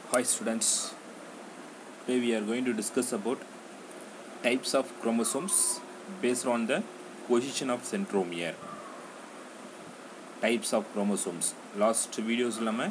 Hi students, today we are going to discuss about types of chromosomes based on the position of centromere. Types of chromosomes. Last videos நம்ம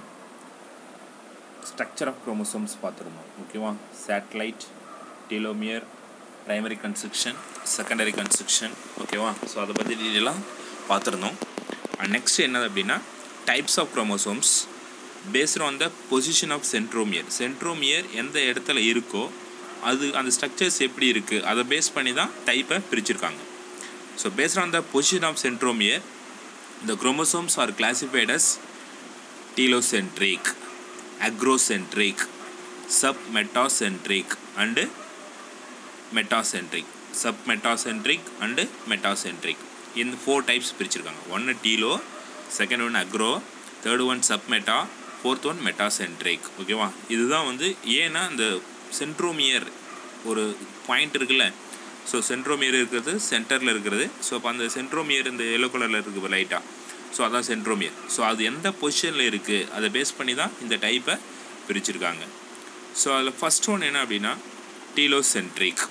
structure of chromosomes பார்த்துருந்தோம். ஓகேவா? Satellite, telomere, primary construction, secondary construction. ஓகேவா? So அதை பற்றி டீட்டெயிலாக பார்த்துருந்தோம். Next என்னது அப்படின்னா types of chromosomes based on the position of centromere. Centromere எந்த இடத்துல இருக்கோ அது அந்த ஸ்ட்ரக்சர்ஸ் எப்படி இருக்குது அதை பேஸ் பண்ணி தான் டைப்பை பிரிச்சிருக்காங்க. So based on the position of centromere, the chromosomes are classified as telocentric, agrocentric, submetacentric and metacentric. Submetacentric and metacentric. இந்த 4 டைப்ஸ் பிரிச்சிருக்காங்க. ஒன்று டீலோ, செகண்ட் ஒன் அக்ரோ, தேர்ட் ஒன் சப்மெட்டா, ஃபோர்த் ஒன் மெட்டாசென்ட்ரிக். ஓகேவா? இதுதான் வந்து ஏன்னா அந்த சென்ட்ரோமியர் ஒரு பாயிண்ட் இருக்குல்ல, ஸோ சென்ட்ரோமியர் இருக்கிறது சென்டரில் இருக்கிறது. ஸோ அப்போ அந்த சென்ட்ரோமியர் இந்த எல்லோ கலரில் இருக்குது லைட்டாக, ஸோ அதான் சென்ட்ரோமியர். ஸோ அது எந்த பொசிஷனில் இருக்குது அதை பேஸ் பண்ணி தான் இந்த டைப்பை பிரிச்சிருக்காங்க. ஸோ அதில் ஃபஸ்ட் ஒன் என்ன அப்படின்னா telocentric.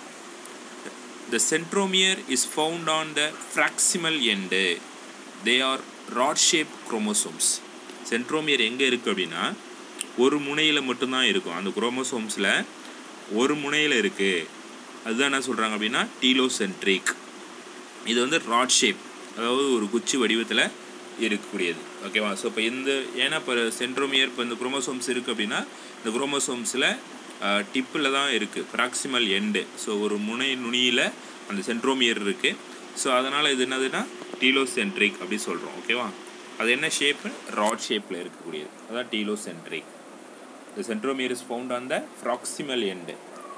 The centromere is found on the proximal end. They are rod-shaped chromosomes. Centromere எங்கே இருக்குது அப்படின்னா ஒரு முனையில் மட்டும்தான் இருக்கும். அந்த குரோமோசோம்ஸில் ஒரு முனையில் இருக்குது. அதுதான் என்ன சொல்கிறாங்க அப்படின்னா டீலோசென்ட்ரிக். இது வந்து ராட் ஷேப், அதாவது ஒரு குச்சி வடிவத்தில் இருக்கக்கூடியது. ஓகேவா? ஸோ இப்போ ஏன்னா இப்போ சென்ட்ரோமியர் இப்போ இந்த குரோமோசோம்ஸ் இருக்குது அப்படின்னா இந்த குரோமோசோம்ஸில் டிப்பில் தான் இருக்குது, ப்ராக்சிமல் எண்டு. ஸோ ஒரு நுனியில் அந்த சென்ட்ரோமியர் இருக்குது. ஸோ அதனால் இது என்னதுன்னா டீலோசென்ட்ரிக் அப்படி சொல்கிறோம். ஓகேவா? அது என்ன ஷேப்பு? ராட் ஷேப்பில் இருக்கக்கூடியது, அதான் telocentric. The centromere is found on the proximal end,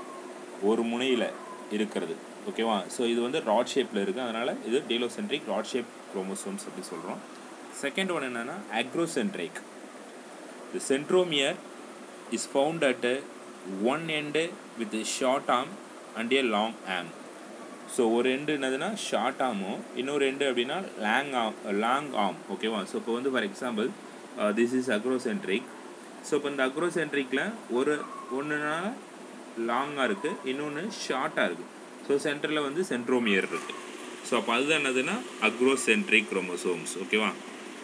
ஒரு முனையில் இருக்கிறது. ஓகேவா? ஸோ இது வந்து ராட் ஷேப்பில் இருக்குது, அதனால் இது டீலோசென்ட்ரிக் ராட் ஷேப் குரோமோசோம்ஸ் அப்படி சொல்கிறோம். செகண்ட் ஒன் என்னென்னா acrocentric. The centromere is found at one end with a short arm and a long arm. So ஒரு எண்டு என்னதுன்னா ஷார்ட் ஆர்மும் இன்னொரு எண்டு அப்படின்னா லாங் ஆர்ம். ஓகேவா? ஸோ இப்போ வந்து for example this is acrocentric. So இப்போ இந்த அக்ரோசென்ட்ரிக்கில் ஒன்றுனா லாங்காக இருக்குது, இன்னொன்று ஷார்ட்டாக இருக்குது. ஸோ சென்டரில் வந்து சென்ட்ரோமியர் இருக்குது. ஸோ அப்போ அதுதான் என்னதுன்னா அக்ரோசென்ட்ரிக் குரோமோசோம்ஸ். ஓகேவா?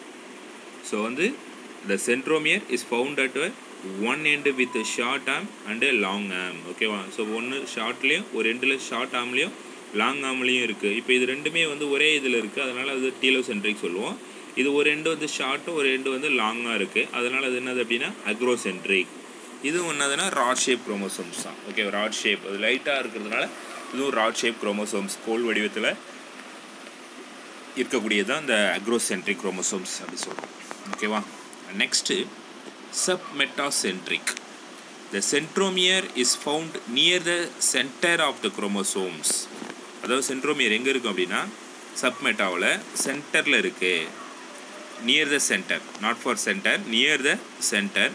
ஸோ வந்து the centromere is found at one end with a short arm and a long arm. ஓகேவா? ஸோ ஒன்று ஷார்ட்லேயும் ஒரு எண்டில் ஷார்ட் ஆர்ம்லேயும் லாங் ஆர்ம்லேயும் இருக்குது. இப்போ இது ரெண்டுமே வந்து ஒரே இதில் இருக்குது, அதனால் அது டீலோசென்ட்ரிக் சொல்லுவோம். இது ஒரு எண்டு வந்து ஷார்ட்டும் ஒரு எண்டு வந்து லாங்காக இருக்குது, அதனால் அது என்னது அப்படின்னா அக்ரோசென்ட்ரிக். இதுவும் என்னதுன்னா ராட் ஷேப் குரோமோசோம்ஸ் தான். ஓகே, ராட் ஷேப் அது லைட்டாக இருக்கிறதுனால இதுவும் ராட் ஷேப் குரோமோசோம்ஸ் கோல் வடிவத்தில் இருக்கக்கூடியது தான் இந்த அக்ரோசென்ட்ரிக் குரோமோசோம்ஸ் அப்படி சொல்கிறோம். ஓகேவா? Next submetacentric. The centromere is found near the center of the chromosomes. அதாவது சென்ட்ரோமியர் எங்கே இருக்கும் அப்படின்னா சப்மெட்டாவில் சென்டரில் இருக்குது. Near the centre, not far centre, near the centre.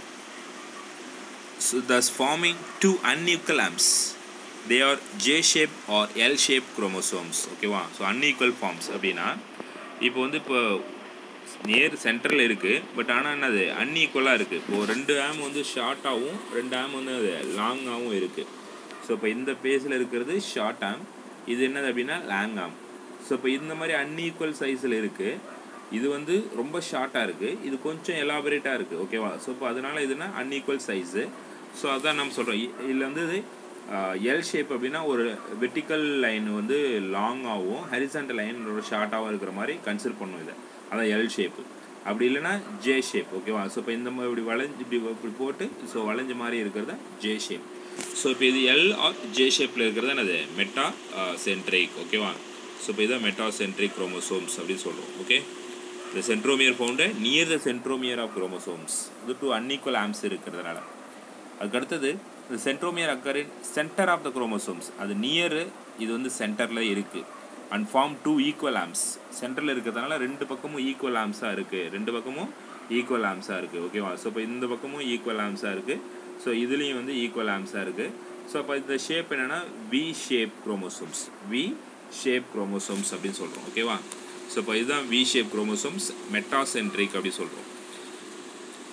So thus forming two unequal arms. They are J-shaped or L-shaped chromosomes. ஓகேவா? So unequal forms அப்படின்னா இப்போ வந்து இப்போ நியர் சென்டரில் இருக்குது, பட் ஆனால் என்னது அன்ஈக்குவலாக இருக்குது. இப்போது ரெண்டு ஆம் வந்து ஷார்ட்டாகவும் ரெண்டு ஆம் வந்து அது லாங்காகவும் இருக்குது. ஸோ இப்போ இந்த பேஸில் இருக்கிறது ஷார்ட் ஆம், இது என்னது அப்படின்னா லாங் ஆம். ஸோ இப்போ இந்த மாதிரி அன்ஈக்குவல் சைஸில் இருக்குது. இது வந்து ரொம்ப ஷார்ட்டாக இருக்குது, இது கொஞ்சம் எலாபரேட்டாக இருக்குது. ஓகேவா? ஸோ இப்போ அதனால் இதுனா அன்ஈக்குவல் சைஸு. ஸோ அதான் நம்ம சொல்கிறோம். இதில் வந்து எல் ஷேப் அப்படின்னா ஒரு வெர்டிக்கல் லைன் வந்து லாங்காகவும் ஹரிசாண்டல் லைன் ஒரு ஷார்ட்டாகவும் இருக்கிற மாதிரி கன்சிடர் பண்ணும் இதை, அதான் எல் ஷேப்பு. அப்படி இல்லைன்னா ஜே ஷேப். ஓகேவா? ஸோ இப்போ இந்த மாதிரி இப்படி வளைஞ்சு இப்படி போட்டு ஸோ வளைஞ்ச மாதிரி இருக்கிறது ஜே ஷேப். ஸோ இப்போ இது எல் ஆர் ஜே ஷேப்பில் இருக்கிறது என்னது மெட்டா சென்ட்ரிக். ஓகேவா? ஸோ இப்போ இதுதான் மெட்டாசென்ட்ரிக் குரோமோசோம்ஸ் அப்படின்னு சொல்கிறோம். Okay, the centromere found near the centromere of chromosomes. இது டூ அன்ஈக்குவல் ஆம்ஸ் இருக்கிறதுனால. அதுக்கடுத்தது இந்த centromere occur in centre of the chromosomes. அது நியரு, இது வந்து சென்டரில் இருக்குது. And form two equal arms. சென்டரில் இருக்கிறதுனால ரெண்டு பக்கமும் ஈக்குவல் ஆம்ஸாக இருக்குது, ரெண்டு பக்கமும் ஈக்குவல் ஆம்ஸாக இருக்குது. ஓகேவா? ஸோ இப்போ இந்த பக்கமும் ஈக்குவல் ஆம்ஸாக இருக்குது, ஸோ இதுலேயும் வந்து ஈக்குவல் ஆம்ஸாக இருக்குது. ஸோ அப்போ இந்த ஷேப் என்னென்னா V shape chromosomes, V shape chromosomes அப்படின்னு சொல்கிறோம். ஓகேவா? ஸோ இப்போ இதுதான் வி ஷேப் குரோமோசோம்ஸ் மெட்டாசென்ட்ரிக் அப்படி சொல்கிறோம்.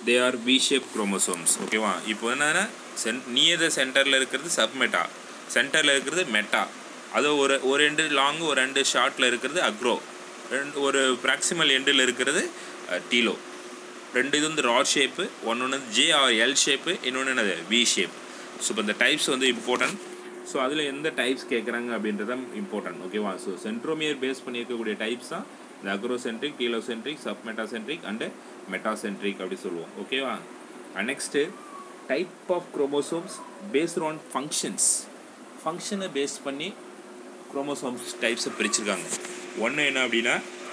they are V-shaped chromosomes. ஓகேவா? இப்போ என்னன்னா நியர் த சென்டரில் இருக்கிறது சப்மெட்டா, சென்டரில் இருக்கிறது மெட்டா, அது ஒரு எண்டு லாங்கு ஒரு ரெண்டு ஷார்ட்டில் இருக்கிறது அக்ரோ, ஒரு ப்ராக்சிமல் எண்டில் இருக்கிறது டீலோ. ரெண்டு இது வந்து ராட் ஷேப்பு, ஒன்று வந்து ஜே ஆர் எல் ஷேப்பு, இன்னொன்று என்னது வி ஷேப். ஸோ இப்போ இந்த டைப்ஸ் வந்து இம்பார்ட்டன்ட். ஸோ அதில் எந்த டைப்ஸ் கேட்குறாங்க அப்படின்றது இம்பார்ட்டன்ட். ஓகேவா? ஸோ சென்ட்ரோமியர் பேஸ் பண்ணியிருக்கக்கூடிய டைப்ஸ் தான் இந்த acrocentric, telocentric, submetacentric and metacentric அப்படி சொல்லுவோம். ஓகேவா? Next type of chromosomes based on functions. ஃபங்க்ஷனை பேஸ் பண்ணி குரோமோசோம்ஸ் டைப்ஸை பிரிச்சிருக்காங்க. ஒன்று என்ன அப்படின்னா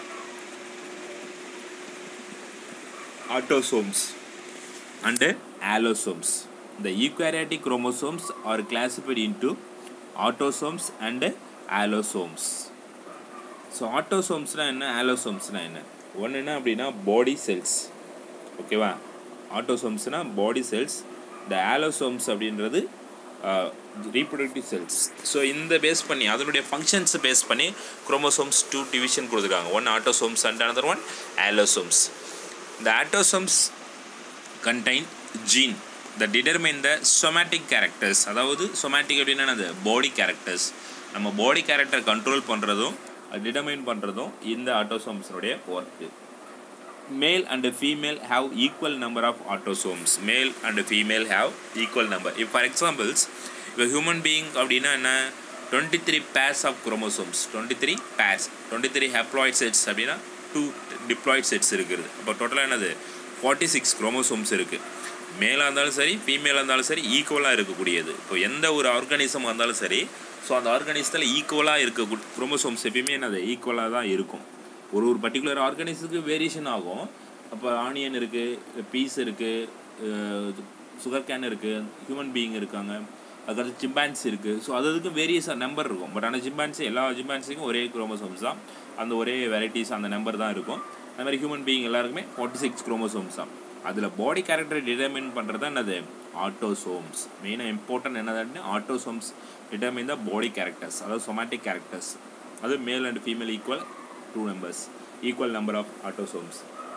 autosomes and allosomes. The eukaryotic chromosomes are classified into autosomes and allosomes. So autosomes na enna, allosomes na enna? One enna appadina body cells. Okay va? Autosomes na body cells. The allosomes அப்படின்றது reproductive cells. So இந்த base பண்ணி அதனுடைய functions base பண்ணி chromosomes 2 division கொடுத்துருக்காங்க. One autosomes and another one allosomes. The autosomes contain gene that determine the somatic characters. அதாவது somatic அப்படின்னா அது body characters. நம்ம பாடி கேரக்டர் கண்ட்ரோல் பண்ணுறதும் டிட்டர்மைன் பண்ணுறதும் இந்த ஆட்டோசோம்ஸுடைய work. Male and female have equal number of autosomes. Male and female have equal number. இப்போ for examples இப்போ ஹியூமன் பீயிங் அப்படின்னா என்ன, 23 pairs of chromosomes, 23 pairs, 23 haploid sets அப்படின்னா 2 டிப்ளாய்ட் செட்ஸ் இருக்குது. அப்போ டோட்டலாக என்னது 46 குரோமோசோம்ஸ் இருக்குது. மேலாக இருந்தாலும் சரி ஃபீமேலாக இருந்தாலும் சரி ஈக்குவலாக இருக்கக்கூடியது. இப்போ எந்த ஒரு ஆர்கானிசமாக இருந்தாலும் சரி, ஸோ அந்த ஆர்கானிசத்தில் ஈக்குவலாக இருக்கக்கூடிய குரோமோசோம்ஸ் எப்பயுமே என்னது ஈக்குவலாக தான் இருக்கும். ஒரு பர்டிகுலர் ஆர்கானிஸுக்கு வேரியேஷன் ஆகும். அப்போ ஆனியன் இருக்குது, பீஸ் இருக்குது, சுகர் கேன் இருக்குது, ஹியூமன் பீயிங் இருக்காங்க, அதுக்கடுத்து சிம்பான்சி இருக்குது. ஸோ அதுக்கு வேரியஸாக நம்பர் இருக்கும். பட் ஆனால் சிம்பான்சி எல்லா சிம்பான்சிக்கும் ஒரே குரோமோசோம்ஸ் தான், அந்த ஒரே வெரைட்டிஸ் அந்த நம்பர் தான் இருக்கும். அது மாதிரி ஹியூமன் பீயிங் எல்லாருக்குமே 46 குரோமோசோம்ஸ் தான். அதில் பாடி கேரக்டரை டிட்டர்மின் பண்ணுறது தான் என்னது ஆட்டோசோம்ஸ். மெயினாக இம்பார்ட்டன்ட் என்னதுன்னு autosomes determine the body characters, அதாவது சொமேட்டிக் கேரக்டர்ஸ். அது male and female equal 2 numbers, equal number of autosomes.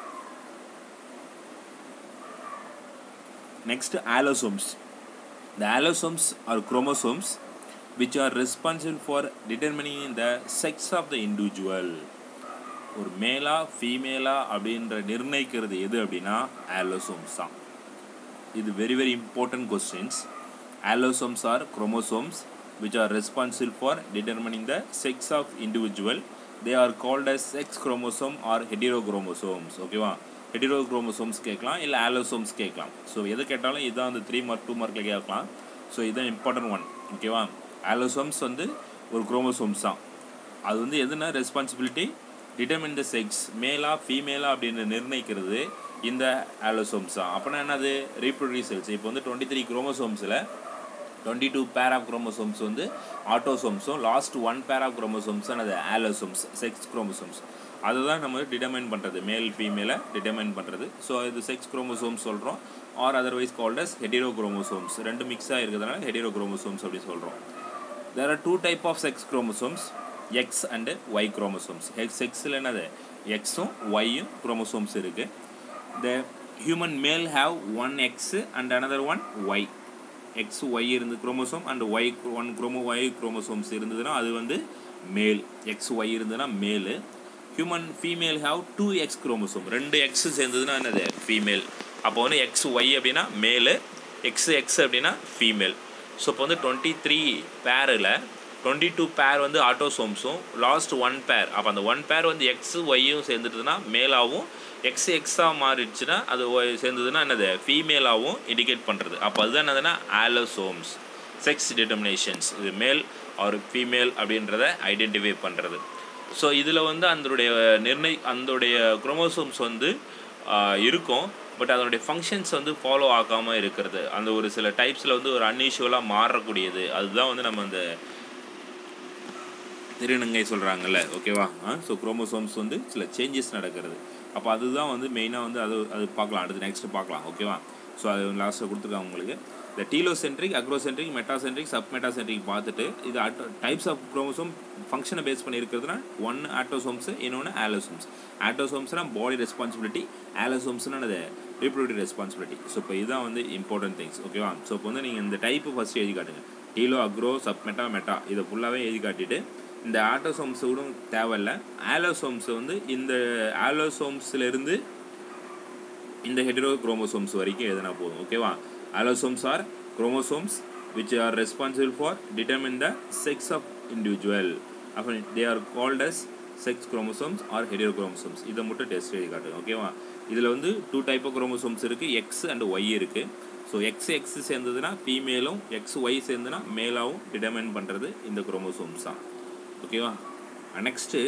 Next, allosomes. The allosomes are chromosomes which are responsible for determining the sex of the individual. ஒரு மேலா ஃபீமேலா அப்படின்ற நிர்ணயிக்கிறது எது அப்படின்னா allosomes தான். இது very important questions. Allosomes are chromosomes which are responsible for determining the sex of individual. They are called as sex chromosome or heterochromosomes. ஓகேவா? heterochromosomes கேட்கலாம், இல்லை allosomes கேட்கலாம். ஸோ எது கேட்டாலும் இதான் வந்து 3 மார்க் 2 மார்க்கில் கேட்கலாம். ஸோ இதுதான் இம்பார்ட்டன்ட் ஒன். ஓகேவா? allosomes வந்து ஒரு குரோமோசோம்ஸ் தான். அது வந்து எதுனா ரெஸ்பான்சிபிலிட்டி டிட்டர்மின் த செக்ஸ், மேலா ஃபீமேலா அப்படின்னு நிர்ணயிக்கிறது இந்த allosomes தான். அப்படின்னா என்னது ரீப்ரொடியூஸ் செல்ஸ். இப்போ வந்து 23 குரோமோசோம்ஸில் 22 பேர் ஆஃப் குரோமோசோம்ஸ் வந்து ஆட்டோசோம்ஸும், லாஸ்ட் 1 பேர் ஆஃப் குரோமோசோம்ஸ் அது ஆலோசோம்ஸ், செக்ஸ் குரோமோசோம்ஸ். அதுதான் நம்ம டிட்டர்மைன் பண்ணுறது, மேல் ஃபீமேலை டிட்டர்மைன் பண்ணுறது. ஸோ இது செக்ஸ் குரோமோசோம்ஸ் சொல்கிறோம், or otherwise called as hetero chromosomes. ரெண்டு மிக்ஸாக இருக்கிறதுனால ஹெடிரோ குரோமோசோம்ஸ் அப்படி சொல்கிறோம். There are 2 type of sex chromosomes, X and Y chromosomes. செக்ஸில் என்னது எக்ஸும் ஒய்யும் குரோமோசோம்ஸ் இருக்குது. The human male have 1 X and another 1 Y. X Y இருந்து chromosome and Y 1 Y chromosomes இருந்ததுன்னா அது வந்து மேல். எக்ஸ் ஒய் இருந்ததுன்னா male. Human female have 2 X chromosome. 2 X சேர்ந்ததுன்னா என்னது ஃபீமேல். அப்போ வந்து எக்ஸ் ஒய் அப்படின்னா மேலு, எக்ஸ் அப்படின்னா ஃபீமேல். ஸோ இப்போ வந்து 23 பேரில் 22 பேர் வந்து ஆட்டோசோம்ஸும், லாஸ்ட் 1 பேர். அப்போ அந்த 1 பேர் வந்து எக்ஸு ஒய்யும் சேர்ந்துட்டுதுன்னா மேலாகவும், எக்ஸாக மாறிடுச்சுன்னா அது சேர்ந்ததுன்னா என்னது ஃபீமேலாகவும் இண்டிகேட் பண்ணுறது. அப்போ அதுதான் என்னதுன்னா ஆலோசோம்ஸ், செக்ஸ் டிட்டர்மினேஷன்ஸ். இது மேல் ஆர் ஃபீமேல் அப்படின்றத ஐடென்டிஃபை பண்ணுறது. ஸோ இதில் வந்து அதனுடைய குரோமோசோம்ஸ் வந்து இருக்கும், பட் அதனுடைய ஃபங்க்ஷன்ஸ் வந்து ஃபாலோ ஆகாமல் இருக்கிறது. அந்த ஒரு சில டைப்ஸில் வந்து ஒரு அன்யூஷுவலாக மாறக்கூடியது. அதுதான் வந்து நம்ம அந்த திருநங்கை சொல்கிறாங்கல்ல. ஓகேவா? ஸோ குரோமோசோம்ஸ் வந்து சில சேஞ்சஸ் நடக்கிறது. அப்போ அதுதான் வந்து மெயினாக வந்து அது பார்க்கலாம், அடுத்து நெக்ஸ்ட்டு பார்க்கலாம். ஓகேவா? ஸோ அது லாஸ்ட்டில் கொடுத்துருக்காங்க உங்களுக்கு. இந்த டீலோசென்ட்ரிக், அக்ரோசென்ட்ரிக், மெட்டாசென்ட்ரிக், சப்மெட்டாசென்ட்ரிக் பார்த்துட்டு இது டைப்ஸ் ஆஃப் குரோமோசோம் ஃபங்க்ஷனை பேஸ் பண்ணி இருக்கிறதுனா 1 ஆட்டோசோம்ஸு, இன்னொன்று ஆலோசோம்ஸ். ஆட்டோசோம்ஸ்னால் பாடி ரெஸ்பான்சிபிலிட்டி, ஆலோசோம்ஸ்னால் அது reproductive responsibility. ஸோ இப்போ இதுதான் வந்து இம்பார்ட்டன்ட் திங்ஸ் ஓகேவா. ஸோ இப்போ வந்து நீங்கள் இந்த டைப்பு ஃபஸ்ட்டு எழுதி காட்டுங்க. டீலோ, அக்ரோ, சப்மெட்டா, மெட்டா இதை ஃபுல்லாகவே எழுதி காட்டிட்டு இந்த ஆட்டோசோம்ஸ் கூட தேவையில்லை. ஆலோசோம்ஸ் வந்து இந்த ஆலோசோம்ஸ்லேருந்து இந்த ஹெட்ரோ குரோமோசோம்ஸ் வரைக்கும் எதுனா போதும் ஓகேவா. Allosomes R chromosomes which are responsible for determine the sex of individual. அப்போ they are called as sex chromosomes or heterochromosomes. இதை மட்டும் டெஸ்ட் எழுதி காட்டுங்க ஓகேவா. இதில் வந்து 2 டைப் ஆஃப் குரோமோசோம்ஸ் இருக்குது, எக்ஸ் அண்ட் ஒய் இருக்குது. ஸோ எக்ஸ் சேர்ந்ததுன்னா ஃபீமேலும், ஒய் சேர்ந்துன்னா மேலாகவும் டிட்டர்மைன் பண்ணுறது இந்த குரோமோசோம்ஸ் தான் ஓகேவா. Next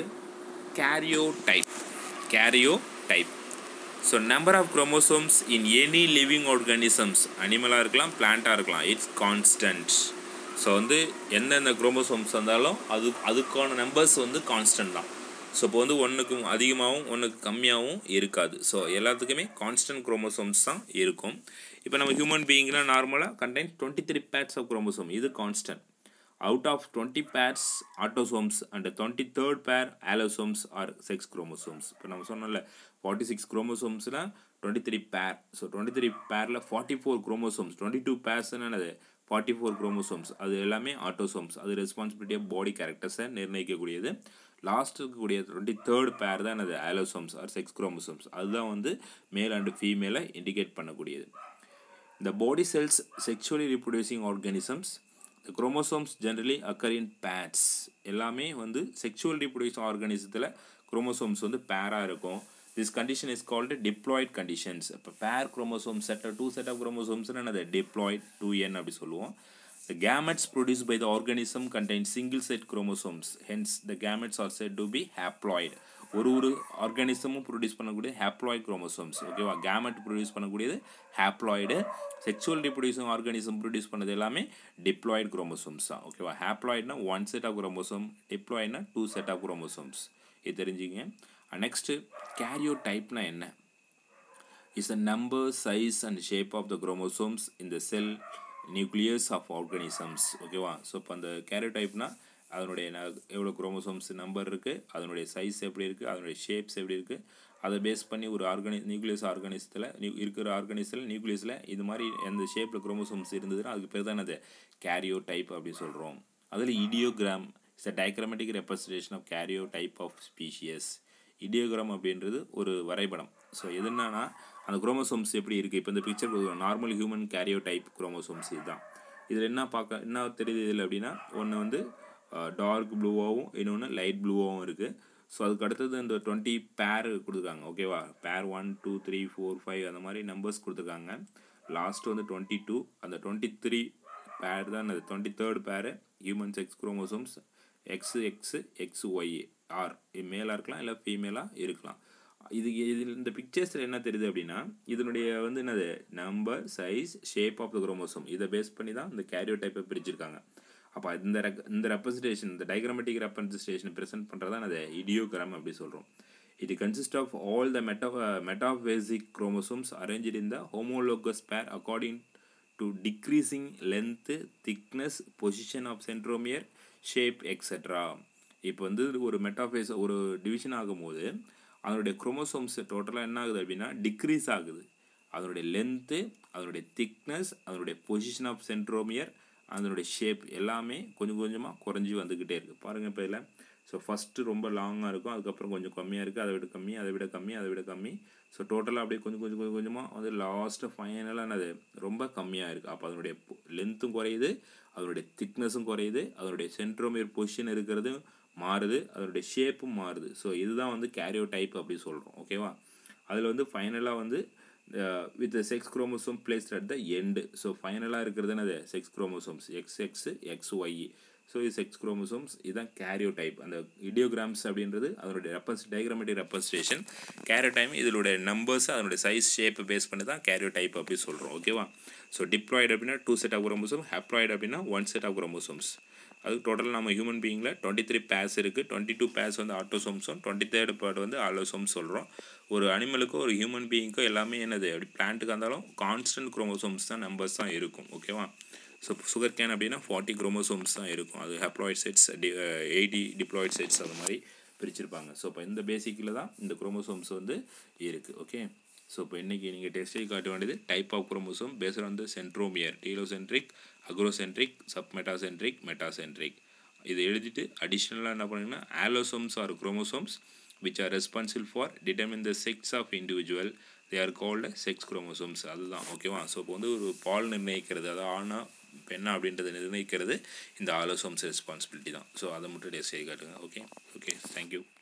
karyotype. So number of chromosomes in any living organisms, அனிமலாக இருக்கலாம், பிளான்ட்டாக இருக்கலாம், இட்ஸ் கான்ஸ்டன்ட். ஸோ வந்து எந்தெந்த குரோமோசோம்ஸ் வந்தாலும் அதுக்கான நம்பர்ஸ் வந்து கான்ஸ்டன்ட் தான். ஸோ இப்போ வந்து ஒன்றுக்கு அதிகமாகவும் ஒன்றுக்கு கம்மியாகவும் இருக்காது. ஸோ எல்லாத்துக்குமே கான்ஸ்டன்ட் குரோமோசோம்ஸ் தான் இருக்கும். இப்போ நம்ம ஹியூமன் பீயிங்லாம் நார்மலாக கண்டெயின் 23 pairs ஆஃப் குரோமோசோம், இது constant. Out of 20 pairs autosomes and 23rd pair allosomes are sex chromosomes. இப்போ நம்ம சொன்னோம்ல 46 குரோமோசோம்ஸ்னா 23 பேர். ஸோ 23 பேரில் 44 குரோமோசோம்ஸ், 22 பேர்ஸ்னானது 44 குரோமோசோம்ஸ், அது எல்லாமே ஆட்டோசோம்ஸ். அது ரெஸ்பான்சிபிலிட்டி ஆஃப் பாடி கேரக்டர்ஸை நிர்ணயிக்கக்கூடியது. லாஸ்ட் இருக்கக்கூடிய 23rd பேர் தான் அது ஆலோசோம்ஸ் ஆர் செக்ஸ் குரோமோசோம்ஸ். அதுதான் வந்து மேல் அண்ட் ஃபீமேலை இண்டிகேட் பண்ணக்கூடியது. The body cells sexually reproducing organisms. The chromosomes generally occur in pairs. எல்லாமே வந்து sexual reproducing organismத்தில் chromosomes வந்து பேராக இருக்கும். This condition is called diploid conditions. இப்போ pair chromosome set 2 set of chromosomes என்னது diploid 2n அப்படி சொல்லுவோம். The gametes produced by the organism contain single set chromosomes. Hence the gametes are said to be haploid. ஒரு ஆர்கானிசமும் produce பண்ணக்கூடிய haploid chromosomes ஓகேவா. Gamete produce பண்ணக்கூடியது haploid. Sexual reproducing organism produce பண்ணது எல்லாமே டிப்ளாய்டு குரோமோசோம்ஸ் தான் ஓகேவா. ஹேப்ளாய்டுனா 1 set ஆஃப் குரோமோசோம், டிப்ளாய்டுனா 2 set ஆஃப் குரோமோசோம்ஸ். இது தெரிஞ்சுங்க. நெக்ஸ்ட்டு கேரியோடைப்னா என்ன? Is the number, size and shape of the chromosomes in the cell nucleus of organisms ஓகேவா. ஸோ இப்போ அந்த கேரியோடைப்னா அதனுடைய எவ்வளோ குரோமோசோம்ஸ் நம்பர் இருக்குது, அதனுடைய சைஸ் எப்படி இருக்குது, அதனுடைய ஷேப்ஸ் எப்படி இருக்குது, அதை பேஸ் பண்ணி ஒரு நியூக்ளியஸ் ஆர்கானிசத்தில் இருக்கிற நியூக்ளியஸில் இது மாதிரி எந்த ஷேப்பில் குரோமோசோம்ஸ் இருந்ததுன்னா அதுக்கு பேர் தான் அது கேரியோடைப் அப்படி சொல்கிறோம். அதில் idiogram is a diagrammatic representation of karyotype of species. Idiogram அப்படின்றது ஒரு வரைபடம். ஸோ எதுனா அந்த குரோமோசோம்ஸ் எப்படி இருக்குது. இப்போ இந்த பிக்சர் கொடுக்குறோம், நார்மல் ஹியூமன் கேரியோடைப் குரோமோசோம்ஸ் இதுதான். இதில் என்ன தெரியுது இதில் அப்படின்னா, ஒன்று வந்து டார்க் ப்ளூவாகவும் இன்னொன்று லைட் ப்ளூவாகவும் இருக்குது. ஸோ அதுக்கு அடுத்தது இந்த 20 பேர் கொடுத்துருக்காங்க ஓகேவா. பேர் 1 2 3 4 5 அந்த மாதிரி நம்பர்ஸ் கொடுத்துருக்காங்க. லாஸ்ட் வந்து 22. அந்த 23 பேர் தான் அது 23rd pair human sex chromosomes. XY are மேலாக இருக்கலாம் இல்லை ஃபீமேலாக இருக்கலாம். இதில் இந்த பிக்சர்ஸில் என்ன தெரியுது அப்படின்னா, இதனுடைய வந்து என்னது number, size, shape of the chromosome இதை பேஸ் பண்ணி தான் இந்த கேரியோடைப்பை பிரிச்சிருக்காங்க. அப்போ இந்த ரெப்ரசன்டேஷன், இந்த டயக்ராமேட்டிக் ரெப்ரசன்டேஷன் ப்ரெசென்ட் பண்ணுறது தான் அது இடியோகிராம் அப்படி சொல்கிறோம். It consists of all the metaphasic chromosomes arranged in the homologous pair according to decreasing length, thickness, position of centromere, shape, etc. இப்போ வந்து ஒரு மெட்டாஃபேஸ் ஒரு டிவிஷன் ஆகும்போது அதனுடைய குரோமோசோம்ஸ் டோட்டலாக என்ன ஆகுது அப்படின்னா டிக்ரீஸ் ஆகுது. அதனுடைய லென்த்து, அதனுடைய திக்னஸ், அதனுடைய பொசிஷன் ஆஃப் சென்ட்ரோமியர், அதனுடைய ஷேப் எல்லாமே கொஞ்சம் கொஞ்சமாக குறைஞ்சி வந்துக்கிட்டே இருக்குது பாருங்கள். இப்போ இதில் ஸோ ஃபஸ்ட்டு ரொம்ப லாங்காக இருக்கும், அதுக்கப்புறம் கொஞ்சம் கம்மியாக இருக்குது, அதை விட கம்மி, அதை விட கம்மி, அதை விட கம்மி. ஸோ டோட்டலாக அப்படியே கொஞ்சமாக வந்து லாஸ்ட்டு ஃபைனலாக என்னது ரொம்ப கம்மியாக இருக்குது. அப்போ அதனுடைய லென்த்தும் குறையுது, அதனுடைய திக்னஸும் குறையுது, அதனுடைய சென்ட்ரோமியர் பொசிஷன் இருக்கிறது மாறுது, அதனுடைய ஷேப்பும் மாறுது. ஸோ இதுதான் வந்து கேரியோடைப் அப்படி சொல்கிறோம் ஓகேவா. அதில் வந்து ஃபைனலாக வந்து with the sex chromosome placed at the end. So ஃபைனலாக இருக்கிறது என்னது sex chromosomes XX XY. So இது செக்ஸ் குரோமோசோம்ஸ், இதுதான் கேரியோடைப். அந்த இடியோகிராம்ஸ் அப்படின்றது அதனுடைய டயக்ராமேட்டிக் ரெப்ரசன்டேஷன். கேரியோடைப் இதனுடைய நம்பர்ஸ், அதனுடைய சைஸ், ஷேப்பை பேஸ் பண்ணி தான் கேரியோடைப் அப்படி சொல்கிறோம் ஓகேவா. ஸோ டிப்ளாய்டு அப்படின்னா 2 set ஆஃப் குரோமோசோம், ஹேப்ளாய்டு அப்படின்னா 1 set ஆஃப் குரோமோசோம்ஸ். அது டோட்டல் நம்ம ஹியூமன் பீயிங்கில் 23 பேர்ஸ் இருக்குது. 22 பேர்ஸ் வந்து ஆட்டோசோம்ஸும் 23rd பார்ட் வந்து ஆலோசோம்ஸ் சொல்கிறோம். ஒரு அனிமலுக்கோ ஒரு ஹியூமன் பீயிங்க்கோ எல்லாமே என்னது அப்படி பிளான்ட்டுக்கு இருந்தாலும் கான்ஸ்டன்ட் குரோமோசோம்ஸ் தான் நம்பர்ஸ் தான் இருக்கும் ஓகேவா. ஸோ சுகர் கேன் அப்படின்னா 40 குரோமோசோம்ஸ் தான் இருக்கும். அது ஹேப்ளாய்ட் செட்ஸ் 80 டிப்ளாய்ட் செட்ஸ் அது மாதிரி பிரிச்சிருப்பாங்க. ஸோ இப்போ இந்த பேசிக்கில் தான் இந்த குரோமோசோம்ஸ் வந்து இருக்குது ஓகே. ஸோ இப்போ இன்றைக்கி நீங்கள் டெஸ்ட் எழுதி காட்ட வேண்டியது type of chromosome based on the centromere, telocentric, acrocentric, submetacentric, metacentric. இதை எழுதிட்டு அடிஷ்னலாக என்ன பண்ணுங்கன்னா allosomes R chromosomes which are responsible for determine the sex of individual, they are called sex chromosomes. அதுதான் ஓகேவா. ஸோ இப்போ வந்து ஒரு பால் நிர்ணயிக்கிறது, அதாவது ஆணா பெண்ணா அப்படின்றத நிர்ணயிக்கிறது இந்த ஆலோசோம்ஸ் ரெஸ்பான்சிபிலிட்டி தான். ஸோ அதை மட்டும் டெஸ்ட் செய்ய காட்டுங்க. Okay, thank you.